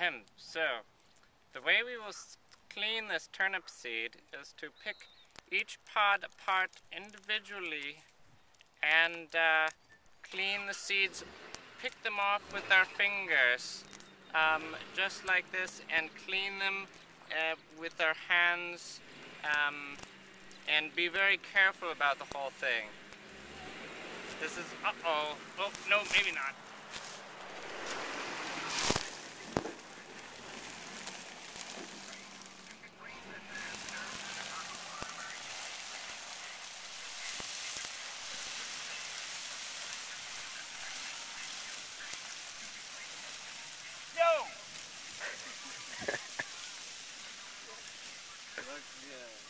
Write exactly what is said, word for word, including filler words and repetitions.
Ahem. So, the way we will clean this turnip seed is to pick each pod apart individually and uh, clean the seeds, pick them off with our fingers, um, just like this, and clean them uh, with our hands, um, and be very careful about the whole thing. This is, uh-oh, oh, no, maybe not. Yo! Looks good.